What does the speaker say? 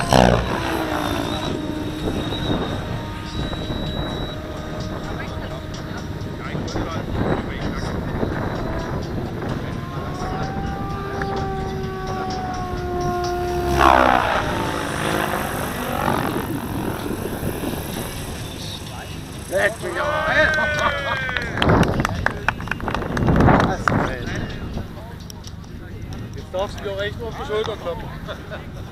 Jetzt darfst du dir auch echt nur auf die Schulter kloppen.